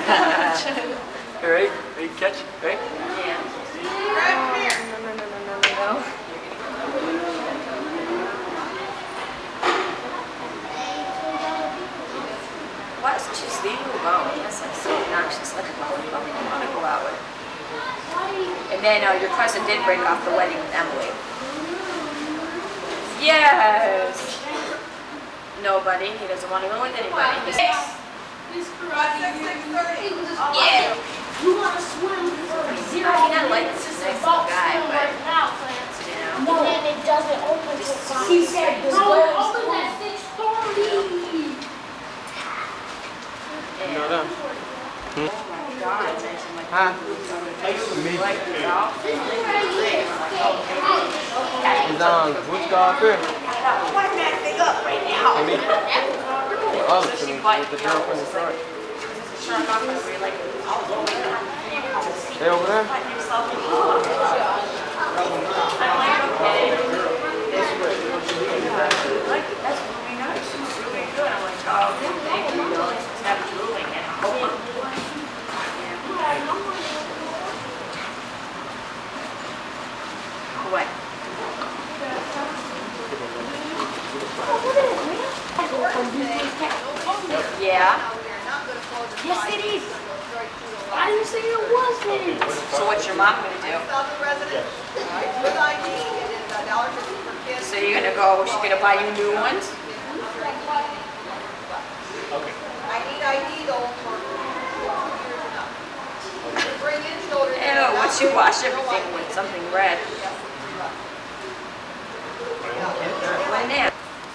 Alright, ready, catch, right? Yeah. No. Why doesn't she just leave you alone? That's like so obnoxious. Like, why would you want to go out with? And then your cousin did break off the wedding with Emily. Yes. Nobody. He doesn't want to go with anybody. He's yeah. You want to swim for zero? I mean, I like this nice little guy, but you know. No, and it doesn't open till 5. He said, "No, it opens at 6:30." You know that? Oh my God! Huh? Me. He's on what's golf here? Wipe that thing up right now. Me. Oh, with the girl from the start. They over there? That's really nice. It's really good. I'm like, oh, thank you. Just have drooling and what? Yeah. Yes, it is. I didn't say it wasn't. So what's your mom gonna do? So you're gonna go? She's gonna buy you new ones? Okay. I need ID though for 2 years and up. Bring in children. Ew, once you wash everything with something red. When there.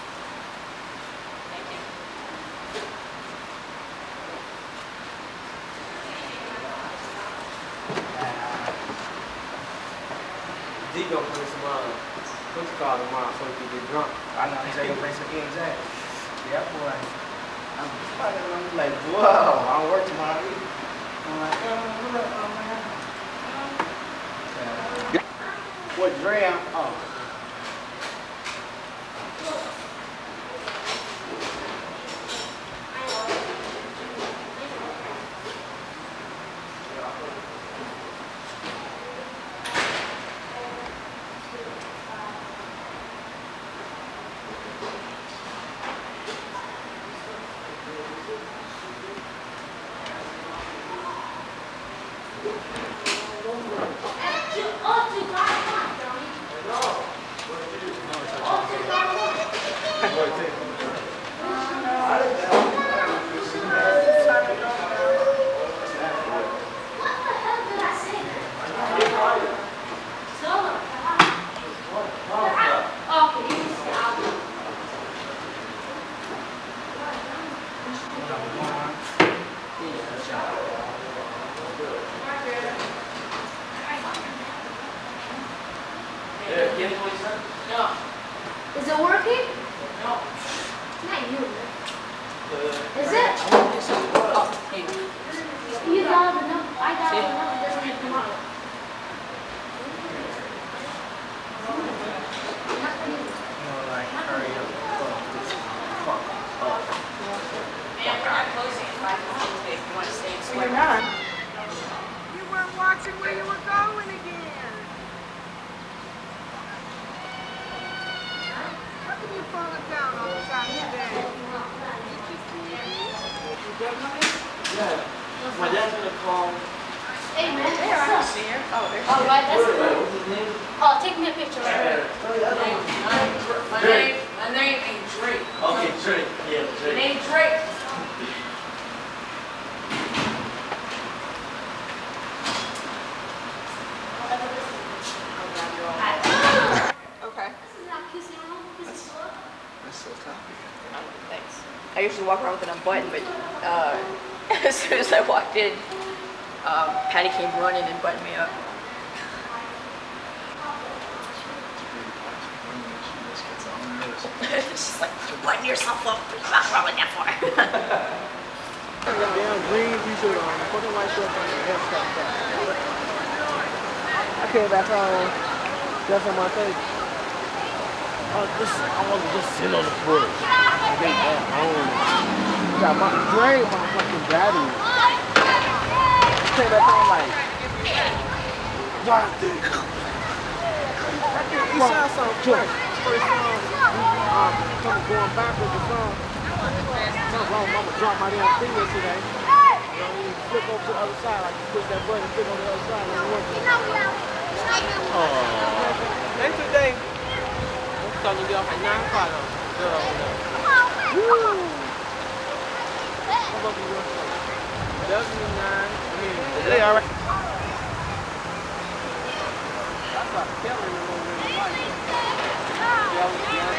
D gonna play some what's it called tomorrow so he can get drunk. I know he's gonna play some games, eh? Yeah, boy. I'm like, whoa, I don't work tomorrow. I'm like, man. What Dre? Oh. No. Is it working? No. Not you. Is it? You got enough. I got enough. It doesn't make them out. Like, hurry up. Fuck up. Man, we're not closing at 5 o'clock if you want to stay and swim. We're not. You weren't watching where you were going again. How come you falling down all the time today? Yeah. My dad's gonna call. Hey, man. There, I don't see her. Oh, there she Oh, is. right. That's What's good. his name? Oh, take me a picture right there. My name ain't Drake. Okay, Drake. Yeah, My Drake. name Drake. Okay. That's so tough. Thanks. I usually walk around with it unbuttoned, but as soon as I walked in, Patty came running and buttoned me up. She's like, you button yourself up. What are you walking around with that for? Damn green t-shirt on, put the white shirt on, and haircut. I came back home, just on my face. I was just sitting on the porch. I get back home. Got my drain, my fucking battery. came back home like, Jonathan. He sounds so fresh. First song, going backwards the song. Something wrong, mama dropped my damn thing yesterday. You know, you flip over to the other side, like you push that button and flip over to the other side, and it works. And today, I'm starting to get off at 9 o'clock on. Woo! How about you? W9, I mean, they all right. That's like killing them over in the light.